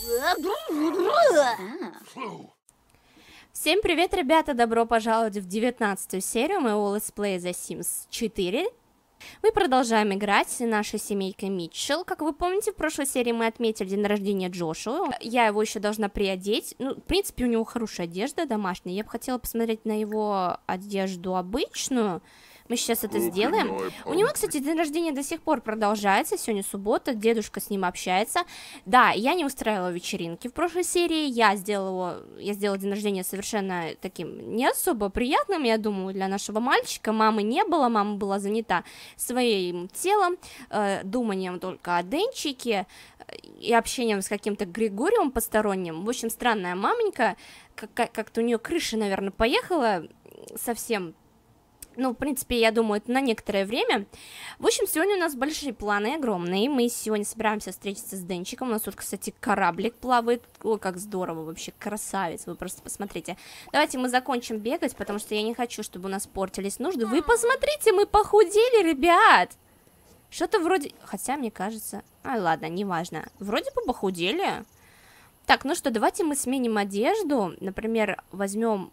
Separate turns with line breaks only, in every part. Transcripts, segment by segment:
Всем привет, ребята! Добро пожаловать в 19-ю серию моего летсплея The Sims 4. Мы продолжаем играть с нашей семейкой Митчелл. Как вы помните, в прошлой серии мы отметили день рождения Джошуа. Я его еще должна приодеть. Ну, в принципе, у него хорошая одежда домашняя. Я бы хотела посмотреть на его одежду обычную. Мы сейчас это сделаем. У него, кстати, день рождения до сих пор продолжается. Сегодня суббота, дедушка с ним общается. Да, я не устраивала вечеринки в прошлой серии. Я сделала день рождения совершенно таким не особо приятным, я думаю, для нашего мальчика. Мамы не было, мама была занята своим телом, думанием только о Денчике и общением с каким-то Григорием посторонним. В общем, странная маменька. Как-то у нее крыша, наверное, поехала совсем. Ну, в принципе, я думаю, это на некоторое время. В общем, сегодня у нас большие планы, огромные. Мы сегодня собираемся встретиться с Денчиком. У нас тут, кстати, кораблик плавает. Ой, как здорово, вообще красавец. Вы просто посмотрите. Давайте мы закончим бегать, потому что я не хочу, чтобы у нас портились нужды. Вы посмотрите, мы похудели, ребят. Что-то вроде... Хотя, мне кажется... ладно, неважно. Вроде бы похудели. Так, ну что, давайте мы сменим одежду. Например, возьмем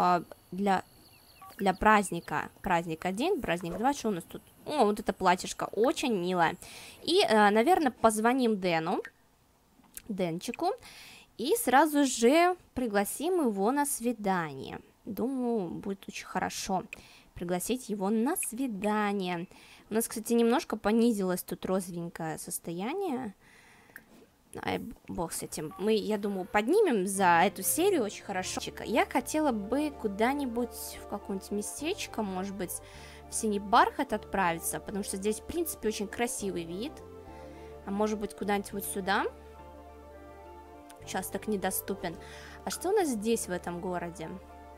для праздника. Праздник 1, праздник 2. Что у нас тут? О, вот это платьишко. Очень милое. И, наверное, позвоним Денчику. И сразу же пригласим его на свидание. Думаю, будет очень хорошо пригласить его на свидание. У нас, кстати, немножко понизилось тут розовенькое состояние. Ай, бог с этим. Мы, я думаю, поднимем за эту серию очень хорошо. Я хотела бы куда-нибудь в какое-нибудь местечко, может быть, в Синий Бархат отправиться, потому что здесь, в принципе, очень красивый вид. А может быть, куда-нибудь вот сюда. Сейчас так недоступен. А что у нас здесь, в этом городе?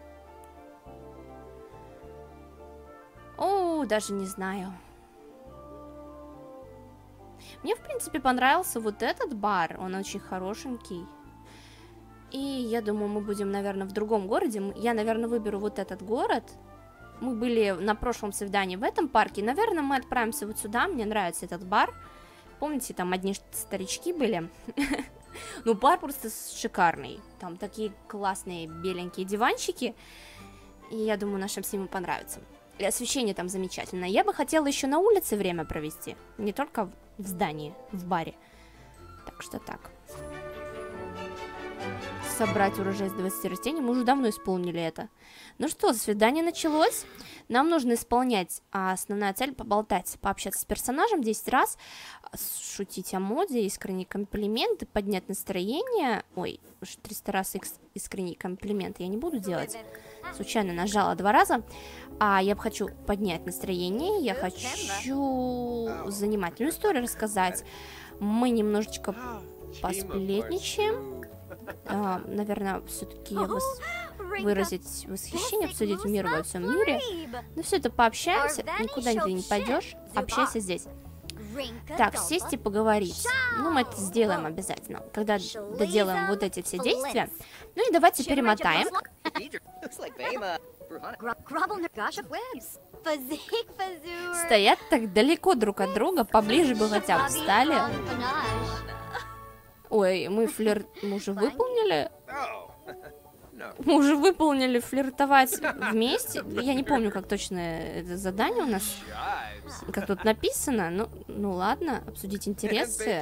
О, даже не знаю. Мне, в принципе, понравился вот этот бар, он очень хорошенький. И я думаю, мы будем, наверное, в другом городе. Я, наверное, выберу вот этот город. Мы были на прошлом свидании в этом парке. Наверное, мы отправимся вот сюда, мне нравится этот бар. Помните, там одни старички были? Ну, бар просто шикарный. Там такие классные беленькие диванчики. И я думаю, нашим всем понравится. И освещение там замечательное. Я бы хотела еще на улице время провести, не только в здании, в баре. Так что так. Собрать урожай из 20 растений. Мы уже давно исполнили это. Ну что, свидание началось. Нам нужно исполнять, а основная цель — поболтать, пообщаться с персонажем 10 раз, шутить о моде, искренние комплименты, поднять настроение. Ой, уж 300 раз искренний комплимент я не буду делать. Случайно нажала 2 раза. А я хочу поднять настроение, я хочу занимательную историю рассказать. Мы немножечко посплетничаем. Наверное, все-таки выразить восхищение, обсудить мир во всем мире. Ну все это пообщаемся, никуда ты не пойдешь, общайся здесь. Так, сесть и поговорить. Ну, мы это сделаем обязательно, когда доделаем вот эти все действия. Ну и давайте перемотаем. Стоят так далеко друг от друга, поближе бы хотя бы встали. Ой, мы уже выполнили? Мы уже выполнили флиртовать вместе. Я не помню, как точно это задание у нас, как тут написано. Ну ладно, обсудить интересы.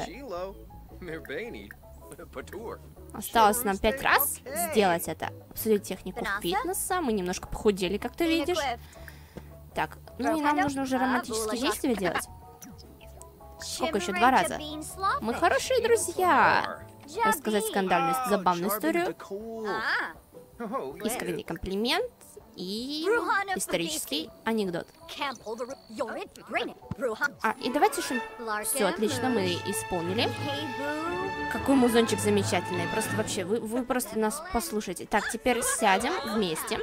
Осталось нам 5 раз сделать это. Обсудить технику фитнеса. Мы немножко похудели, как ты видишь. Так, ну и нам нужно уже романтические действия делать. Сколько еще? 2 раза. Мы хорошие друзья. Рассказать скандальную, забавную историю. Искренний комплимент и исторический анекдот. И давайте еще... Все, отлично, мы исполнили. Какой музончик замечательный. Просто вообще, вы просто нас послушайте. Так, теперь сядем вместе.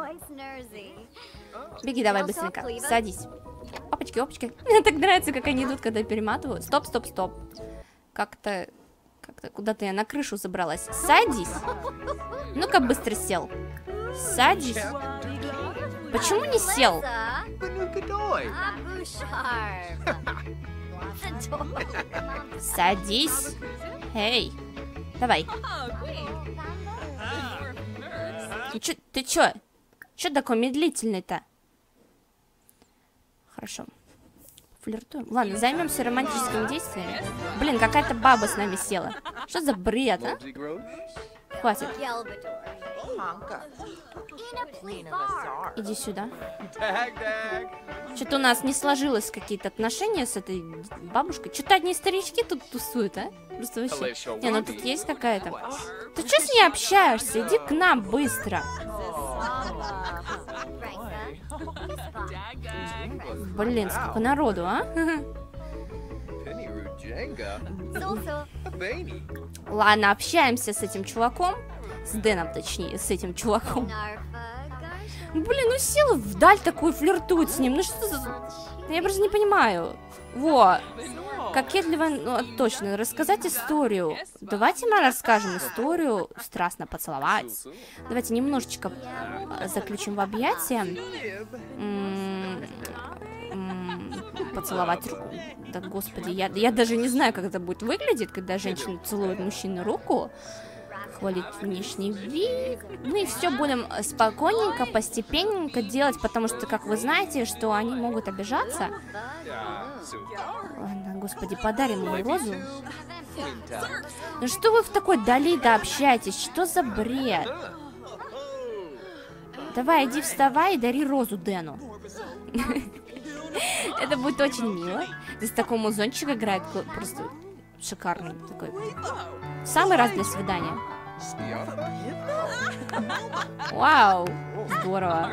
Беги давай быстренько, садись. Опачки, опачки. Мне так нравится, как они идут, когда перематывают. Стоп, стоп, стоп. Как-то куда-то я на крышу забралась. Садись. Ну-ка, быстро сел. Садись. Почему не сел? Садись. Эй. Давай. Ты чё? Чё такой медлительный-то? Хорошо. Флиртуем. Ладно, займемся романтическими действиями. Блин, какая-то баба с нами села. Что за бред, а? Хватит. Иди сюда. Что-то у нас не сложилось какие-то отношения с этой бабушкой. Что-то одни старички тут тусуют, а? Просто вообще. Не, ну тут есть какая-то. Ты что с ней общаешься? Иди к нам быстро. Блин, сколько народу, а? Ладно, общаемся с этим чуваком. С Дэном, точнее, с этим чуваком. Блин, ну села вдаль такую, флиртует с ним. Ну что за... Я просто не понимаю. Во. Кокетливо, ну, точно, рассказать историю. Давайте мы расскажем историю. Страстно поцеловать. Давайте немножечко заключим в объятия. Поцеловать руку. Да, господи, я даже не знаю, как это будет выглядеть, когда женщина целует мужчину руку. Хвалить внешний вид. Мы все будем спокойненько, постепенненько делать, потому что, как вы знаете, что они могут обижаться. Ладно, господи, подарим ему розу. Ну что вы в такой дали-то общаетесь? Что за бред? Давай, иди вставай и дари розу Дэну. Это будет очень мило. Здесь такой музончик играет, просто шикарный такой. Самый раз для свидания. Вау, здорово.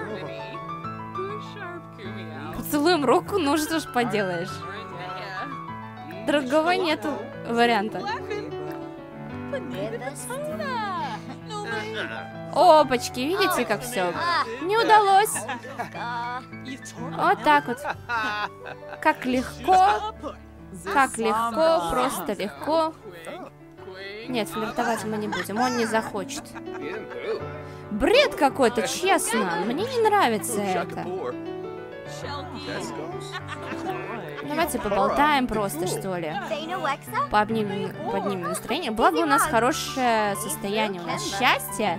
Поцелуем руку, ну что ж поделаешь. Другого нету варианта. Опачки, видите, как все? Не удалось. Вот так вот. Как легко. Как легко, просто легко. Нет, флиртовать мы не будем, он не захочет. Бред какой-то, честно. Мне не нравится это. Давайте поболтаем просто, что ли. Поднимем настроение. Благо у нас хорошее состояние, у нас счастье.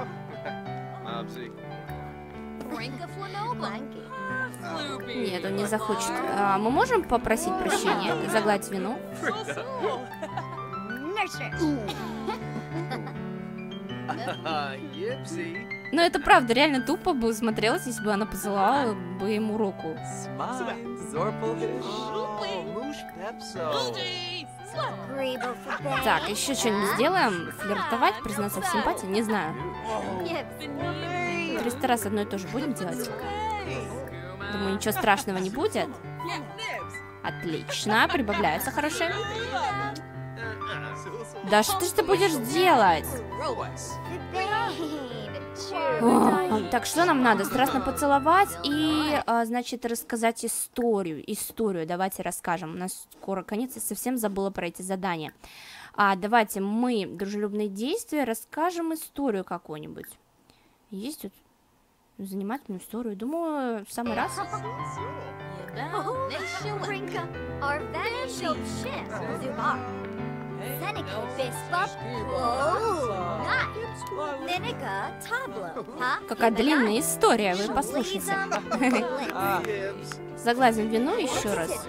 Нет, он не захочет. Мы можем попросить прощения, загладить вину? Но это правда, реально тупо бы смотрелось, если бы она поцеловала бы ему руку. Так, еще что-нибудь сделаем? Флиртовать, признаться в симпатии? Не знаю. 300 раз одно и то же будем делать? Думаю, ничего страшного не будет. Отлично, прибавляется хорошее. Да что ж ты будешь делать? О, так, что нам надо? Страстно поцеловать и, значит, рассказать историю. Историю давайте расскажем. У нас скоро конец, я совсем забыла про эти задания. Давайте мы, дружелюбные действия, расскажем историю какую-нибудь. Есть тут занимательную историю? Думаю, в самый раз. Какая длинная история, вы послушайте. Заглазим вину еще раз.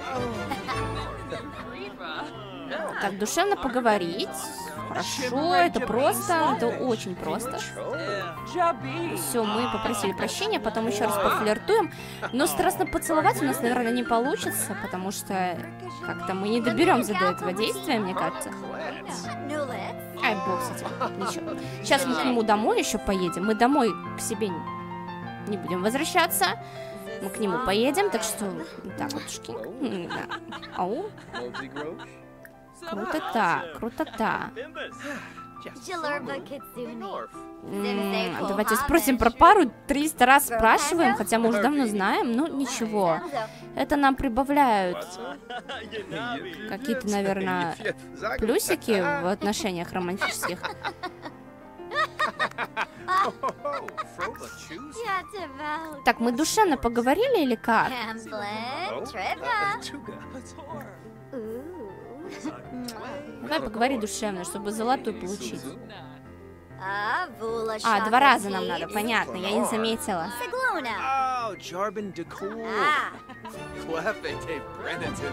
Так, душевно поговорить. Хорошо, это просто, это очень просто. Все, мы попросили прощения, потом еще раз пофлиртуем. Но страстно поцеловать у нас, наверное, не получится, потому что как-то мы не доберемся до этого действия, мне кажется. Ай, бог с этим. Ничего. Сейчас мы к нему домой еще поедем. Мы домой к себе не будем возвращаться. Мы к нему поедем, так что... Так, вот, ау. Круто-то, круто-то. Давайте спросим про пару. 300 раз спрашиваем, хотя мы уже давно знаем. Ну, ничего. Это нам прибавляют какие-то, наверное, плюсики в отношениях романтических. Так, мы душевно поговорили или как? Давай поговори душевно, чтобы золотую получить.
А,
2 раза нам надо, понятно, я не заметила.
Oh, Jarbin Decor. Clefete Brenatu.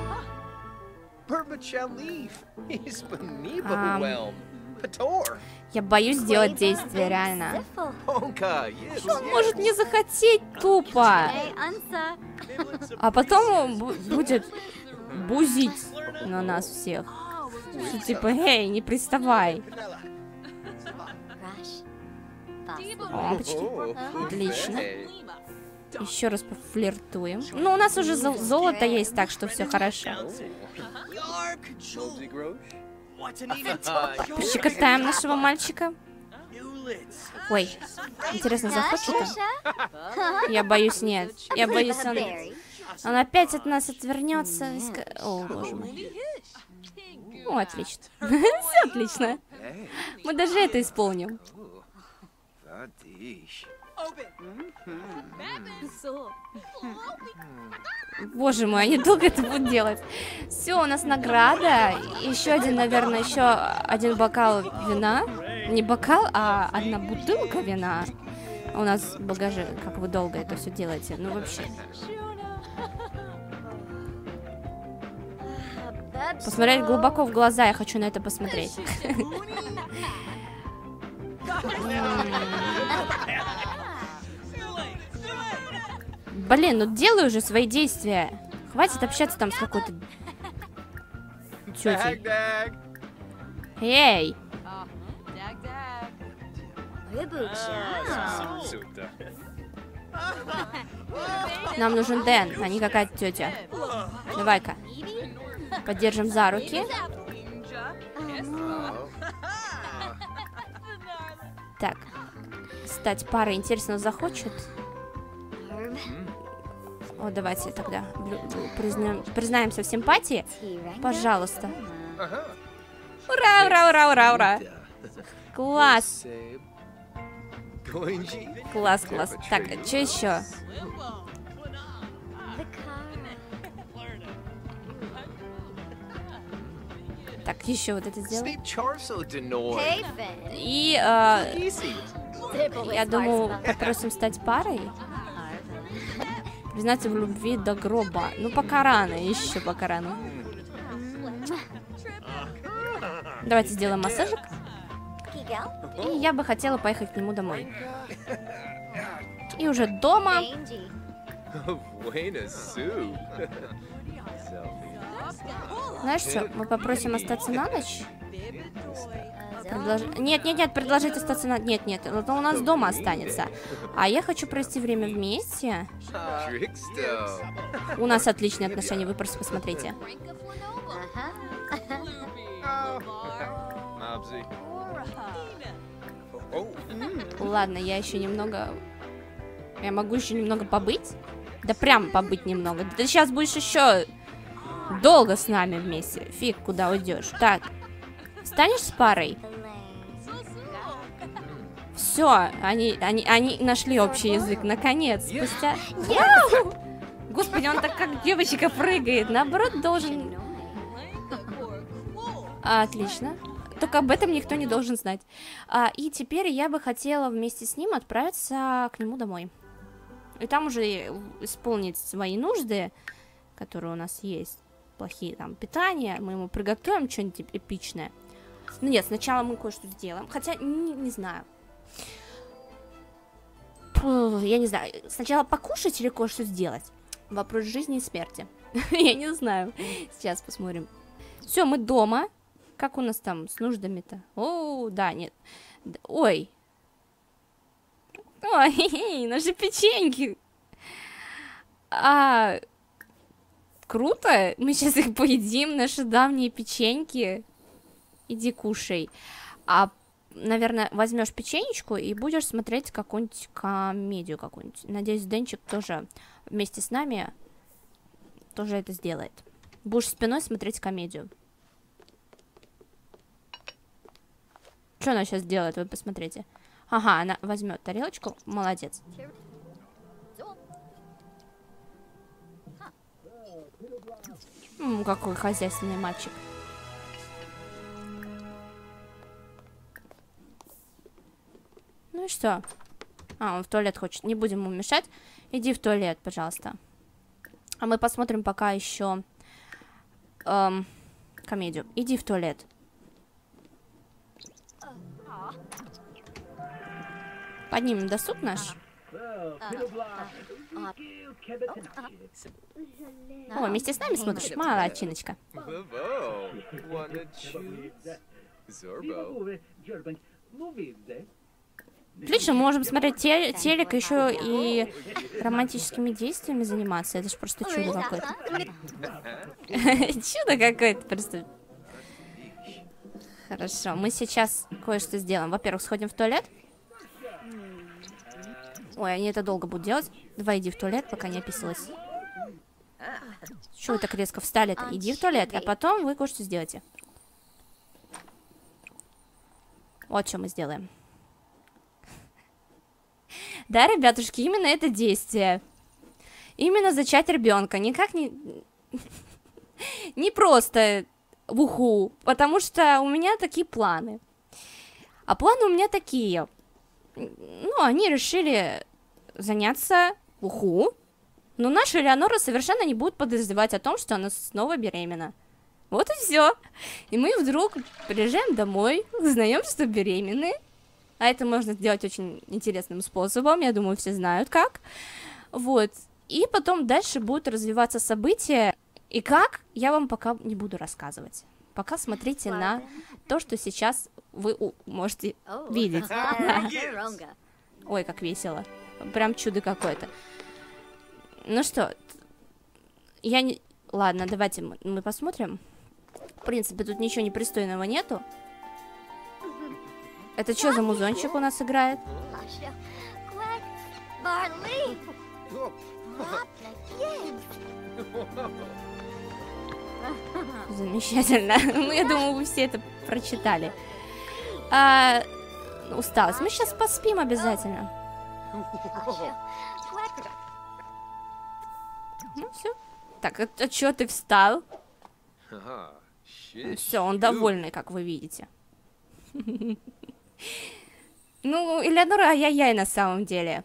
Perpachalif. Ispanibawelm. Pator.
Я боюсь сделать действие, реально.
Honka. Yes.
Он может не захотеть тупо. А потом он будет бузить на нас всех. Что, типа, эй, не приставай. Опачки. Отлично. Еще раз пофлиртуем. Ну, у нас уже золото есть, так что все хорошо. Пощекотаем нашего мальчика. Ой, интересно, захочет он? Я боюсь, нет. Я боюсь, он опять от нас отвернется. О, боже мой. О, отлично. Все отлично. Мы даже это исполним. Боже мой, они долго это будут делать. Все, у нас награда. Еще один, наверное, еще один бокал вина. Не бокал, а одна бутылка вина. У нас в багаже. Как вы долго это все делаете? Ну, вообще. Посмотреть глубоко в глаза. Я хочу на это посмотреть. Блин, ну делай уже свои действия. Хватит общаться там с какой-то тетей. Эй! Нам нужен Дэн, а не какая-то тетя. Давай-ка. Поддержим за руки. Так. Стать парой. Интересно, захочет? О, давайте тогда признаемся в симпатии. Пожалуйста. Ура, ура, ура, ура, ура. Класс. Класс, класс. Так, что еще? Так, еще вот это сделаем. И я думаю, попросим стать парой. Признаться в любви до гроба. Ну, пока рано, еще пока рано. Давайте сделаем массажик. И я бы хотела поехать к нему домой. И уже дома. Знаешь что, мы попросим остаться на ночь? Нет, нет, нет, предложить остаться на... Нет, нет, это у нас дома останется. А я хочу провести время вместе. У нас отличные отношения, вы просто посмотрите. Ладно, я еще немного... Я могу еще немного побыть? Да прям побыть немного. Ты сейчас будешь еще долго с нами вместе. Фиг, куда уйдешь. Так, станешь с парой? Все, они нашли общий язык, наконец. Спустя... Господи, он так как девочка прыгает. Наоборот, должен... Отлично. Только об этом никто не должен знать. И теперь я бы хотела вместе с ним отправиться к нему домой. И там уже исполнить свои нужды, которые у нас есть. Плохие там питания. Мы ему приготовим что-нибудь эпичное. Ну нет, сначала мы кое-что сделаем. Хотя, не знаю. Я не знаю. Сначала покушать или кое-что сделать? Вопрос жизни и смерти. Я не знаю. Сейчас посмотрим. Все, мы дома. Как у нас там с нуждами-то? О, да, нет. Ой. Ой, наши печеньки. Круто. Мы сейчас их поедим, наши давние печеньки. Иди кушай. Наверное, возьмешь печенечку и будешь смотреть какую-нибудь комедию какую-нибудь. Надеюсь, Денчик тоже вместе с нами тоже это сделает. Будешь спиной смотреть комедию. Что она сейчас делает? Вы посмотрите. Ага, она возьмет тарелочку. Молодец. Какой хозяйственный мальчик. и что? А, он в туалет хочет. Не будем ему мешать. Иди в туалет, пожалуйста. А мы посмотрим пока еще комедию. Иди в туалет. Поднимем досуг наш. О, вместе с нами смотришь? Молодчиночка.
Bravo. Wanna choose? Zorbo.
Отлично, мы можем смотреть телек, еще и романтическими действиями заниматься. Это же просто чудо какое-то. Чудо какое-то просто. Хорошо, мы сейчас кое-что сделаем. Во-первых, сходим в туалет. Ой, они это долго будут делать. Давай иди в туалет, пока не описалась. Чего вы так резко встали-то? Иди в туалет, а потом вы кое-что сделаете. Вот что мы сделаем. Да, ребятушки, именно это действие. Именно зачать ребенка. Никак не... Не просто в уху. Потому что у меня такие планы. А планы у меня такие. Ну, они решили заняться в уху. Но наша Элеонора совершенно не будет подозревать о том, что она снова беременна. Вот и все. И мы вдруг приезжаем домой, узнаем, что беременны. А это можно сделать очень интересным способом. Я думаю, все знают как. Вот. И потом дальше будут развиваться события. И как, я вам пока не буду рассказывать. Пока смотрите на то, что сейчас вы можете видеть. Ой, как весело. Прям чудо какое-то. Ну что, я не... Ладно, давайте мы посмотрим. В принципе, тут ничего непристойного нету. Это что за музончик у нас играет? Замечательно. Ну, я думаю, вы все это прочитали. Усталость. Мы сейчас поспим обязательно. Ну, все. Так, а чё ты встал? Все, он довольный, как вы видите. Ну, Элеонора, ай-яй-яй на самом деле.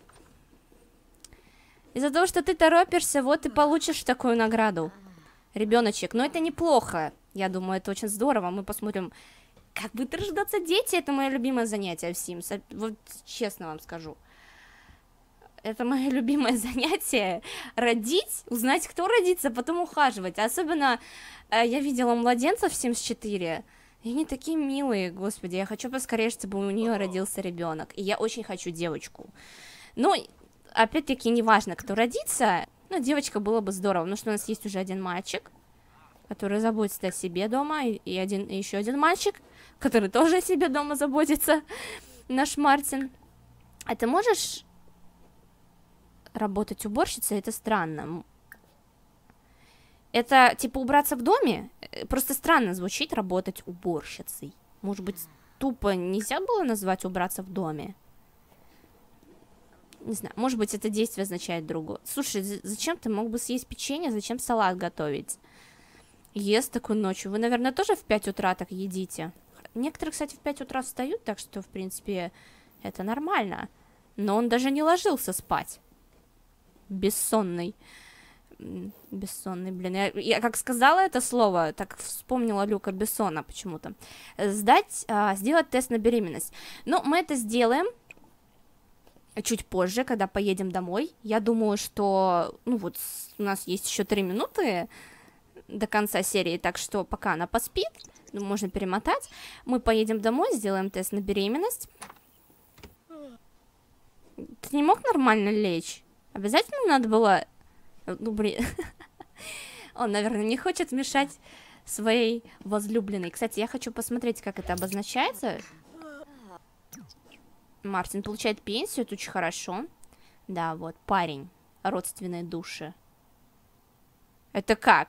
Из-за того, что ты торопишься, вот и получишь такую награду. Ребеночек, но это неплохо. Я думаю, это очень здорово. Мы посмотрим, как будут рождаться дети. Это мое любимое занятие в Sims. Вот честно вам скажу. Это мое любимое занятие. Родить, узнать, кто родится, потом ухаживать. Особенно я видела младенцев в Sims 4. И они такие милые, господи. Я хочу поскорее, чтобы у нее родился ребенок. И я очень хочу девочку. Ну, опять-таки, неважно, кто родится. Но девочка было бы здорово. Потому что у нас есть уже один мальчик, который заботится о себе дома. И еще один мальчик, который тоже о себе дома заботится. Наш Мартин. А ты можешь работать уборщицей? Это странно. Это, типа, убраться в доме? Просто странно звучит работать уборщицей. Может быть, тупо нельзя было назвать убраться в доме? Не знаю, может быть, это действие означает другое. Слушай, зачем ты мог бы съесть печенье? Зачем салат готовить? Ест такой ночью. Вы, наверное, тоже в 5 утра так едите? Некоторые, кстати, в 5 утра встают, так что, в принципе, это нормально. Но он даже не ложился спать. Бессонный. Бессонный, блин. Я как сказала это слово, так вспомнила Люка Бессона почему-то. Сделать тест на беременность. Но мы это сделаем чуть позже, когда поедем домой. Я думаю, что, ну вот, у нас есть еще 3 минуты до конца серии, так что пока она поспит, ну, можно перемотать. Мы поедем домой, сделаем тест на беременность. Ты не мог нормально лечь? Обязательно надо было... Ну, блин. Он, наверное, не хочет мешать своей возлюбленной. Кстати, я хочу посмотреть, как это обозначается. Мартин получает пенсию, это очень хорошо. Да, вот, парень. Родственные души. Это как?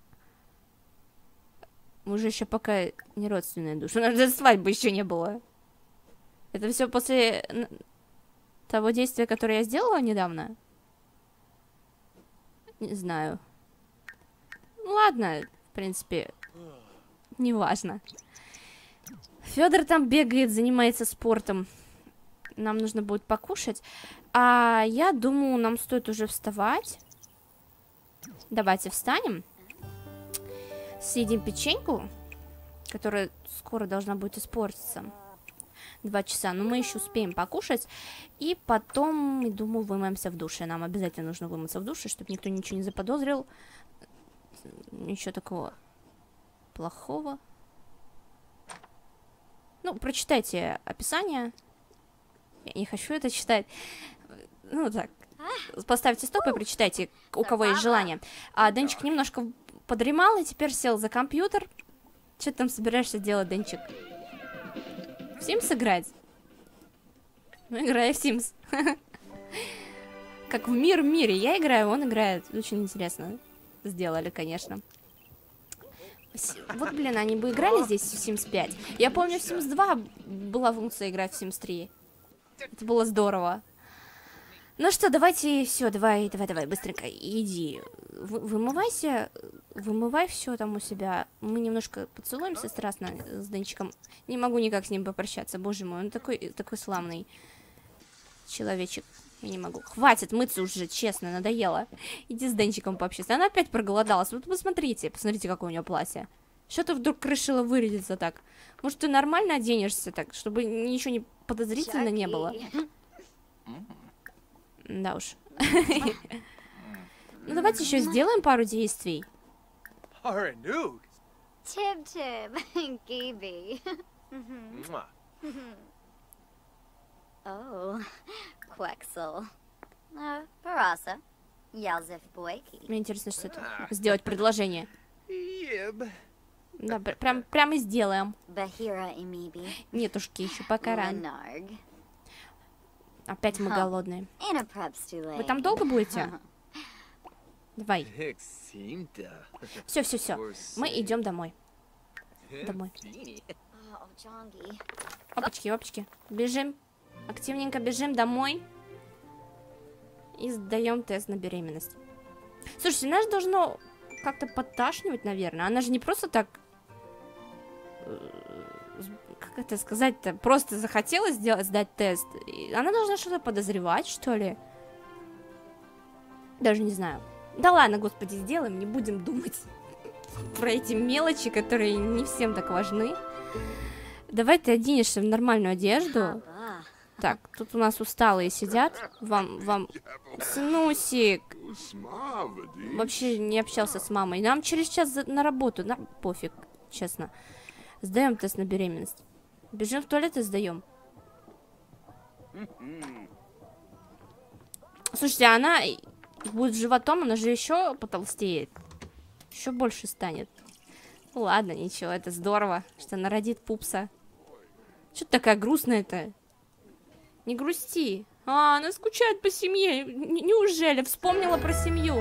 Мы же еще пока не родственные души. У нас даже свадьбы еще не было. Это все после того действия, которое я сделала недавно? Не знаю. Ну ладно, в принципе, неважно. Федор там бегает, занимается спортом. нам нужно будет покушать. А я думаю, нам стоит уже вставать. Давайте встанем. Съедим печеньку, которая скоро должна будет испортиться. 2 часа, но мы еще успеем покушать. И потом, думаю, вымоемся в душе. Нам обязательно нужно вымыться в душе, чтобы никто ничего не заподозрил. Ничего такого плохого. Ну, прочитайте описание. Я не хочу это читать. Ну, так. Поставьте стоп и прочитайте, у кого есть желание. А Денчик немножко подремал и теперь сел за компьютер. Что ты там собираешься делать, Денчик? В Sims играть? Ну, играю в Sims. Как в мире. Я играю, он играет. Очень интересно. Сделали, конечно. Вот, блин, они бы играли здесь в Sims 5. Я помню, в Sims 2 была функция играть в Sims 3. Это было здорово. Ну что, давайте, все, давай, быстренько, иди. Вымывайся, вымывай все там у себя. Мы немножко поцелуемся страстно с Денчиком. Не могу никак с ним попрощаться, боже мой, он такой славный человечек. Я не могу. Хватит мыться уже, честно, надоело. Иди с Денчиком пообщайся. Она опять проголодалась. Вот посмотрите, какое у нее платье. Что ты вдруг решила вырядиться так? Может, ты нормально оденешься так, чтобы ничего не подозрительно не было? Да уж. Ну, давайте еще сделаем пару действий.
Tib, Gibi. Oh, Quexel. Barasa. Yalzif Boyki.
Мне интересно, что это. Сделать предложение. Да, прям и сделаем. Нетушки, еще пока рано. Опять мы голодные. Вы там долго будете? Давай. Все. Мы идем домой. Опачки. Бежим. Активненько бежим домой. И сдаем тест на беременность. Слушайте, нас должно как-то подташнивать, наверное. Она же не просто так... Как это сказать-то? Просто захотела сдать тест. Она должна что-то подозревать, что ли? Даже не знаю. Да ладно, господи, сделаем, не будем думать про эти мелочи, которые не всем так важны. Давай ты оденешься в нормальную одежду. Так, тут у нас усталые сидят. Вам... Снусик! Вообще не общался с мамой. Нам через час на работу. Нам пофиг, честно. Сдаем тест на беременность. Бежим в туалет и сдаем. Слушайте, она будет животом, она же еще потолстеет. Еще больше станет. Ну, ладно, ничего, это здорово, что она родит пупса. Что ты такая грустная-то? Не грусти. А, она скучает по семье. Неужели? Вспомнила про семью.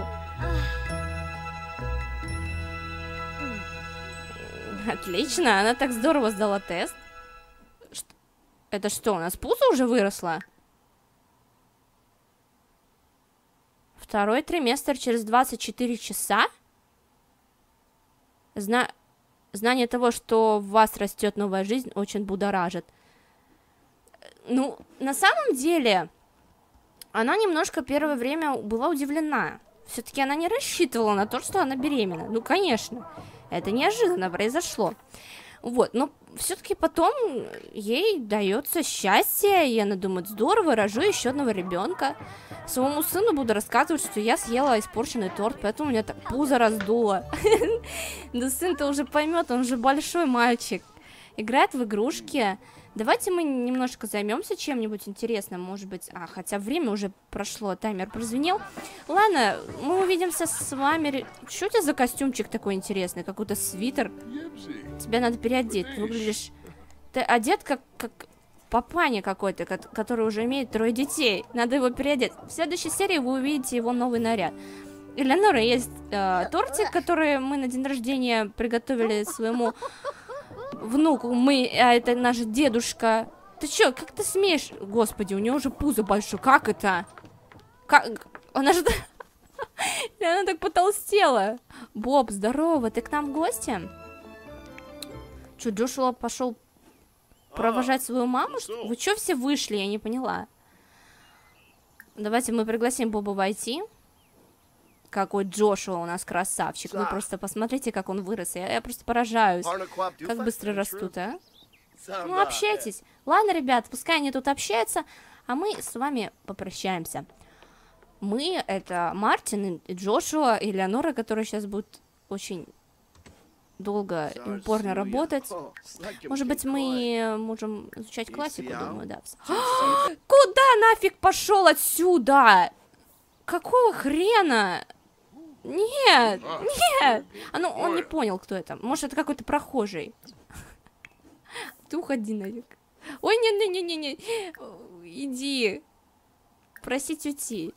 Отлично, она так здорово сдала тест. Это что, у нас пузо уже выросло? Второй триместр через 24 часа? Знание того, что в вас растет новая жизнь, очень будоражит. Ну, на самом деле, она немножко первое время была удивлена. Все-таки она не рассчитывала на то, что она беременна. Ну, конечно, это неожиданно произошло. Вот, но все-таки потом ей дается счастье, и она думает, здорово, рожу еще одного ребенка. Своему сыну буду рассказывать, что я съела испорченный торт, поэтому у меня так пузо раздуло. Да сын-то уже поймет, он же большой мальчик. Играет в игрушки. Давайте мы немножко займемся чем-нибудь интересным, может быть. Хотя время уже прошло, таймер прозвенел. Ладно, мы увидимся с вами. Что у тебя за костюмчик такой интересный? Какой-то свитер. Тебя надо переодеть. Ты выглядишь... Ты одет как папаня какой-то, который уже имеет 3 детей. Надо его переодеть. В следующей серии вы увидите его новый наряд. Элеонора, есть тортик, который мы на день рождения приготовили своему... внуку, это наш дедушка. Ты чё, как ты смеешь? Господи, у нее уже пузо большое. Как это? Как? Она же... Она так потолстела. Боб, здорово, ты к нам в гости? Чё, Джошуа пошел провожать свою маму? Вы чё все вышли? Я не поняла. Давайте мы пригласим Боба войти. Какой Джошуа у нас красавчик. Вы просто посмотрите, как он вырос. Я просто поражаюсь. Как быстро растут, а? Ну, общайтесь. Ладно, ребят, пускай они тут общаются, а мы с вами попрощаемся. Мы, это Мартин и Джошуа, и Элеонора, которая сейчас будет очень долго и упорно работать. Может быть, мы можем изучать классику, думаю, да. Куда нафиг пошел отсюда? Какого хрена? Нет, нет. А ну, он не понял, кто это. Может, это какой-то прохожий. Ты уходи нафиг. Ой, не-не-не-не-не. Иди. Просить уйти.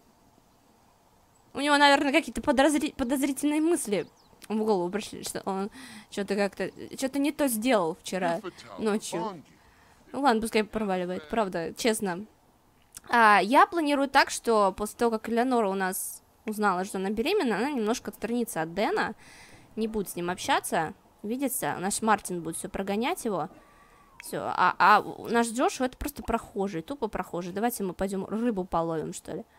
У него, наверное, какие-то подозрительные мысли в голову пришли, что он что-то не то сделал вчера ночью. Ну ладно, пускай проваливает, правда, честно. Я планирую так, что после того, как Элеонора у нас узнала, что она беременна, она немножко отстранится от Дэна, не будет с ним общаться, видится, наш Мартин будет все прогонять его. Все, наш Джошуа это просто прохожий, тупо прохожий. Давайте мы пойдем рыбу половим, что ли.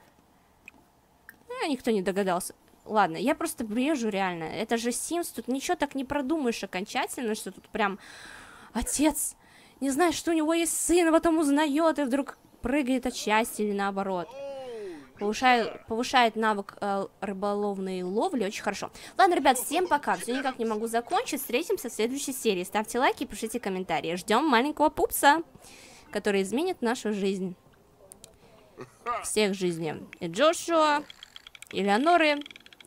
Никто не догадался. Ладно, я просто брежу реально. Это же Sims, тут ничего так не продумаешь окончательно, что тут прям отец не знает, что у него есть сын, а потом узнает и вдруг прыгает от счастья или наоборот. Повышает навык рыболовной ловли, очень хорошо. Ладно, ребят, всем пока. Все никак не могу закончить. Встретимся в следующей серии. Ставьте лайки, пишите комментарии. Ждем маленького пупса, который изменит нашу жизнь. Всех жизней. И Джошуа, и Элеоноры,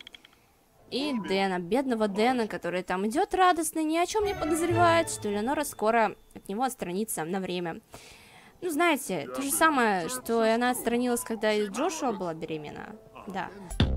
и Дэна. Бедного Дэна, который там идет радостно, ни о чем не подозревает, что Элеонора скоро от него отстранится на время. Ну, знаете, то же самое, что и она отстранилась, когда и Джошуа была беременна. Да.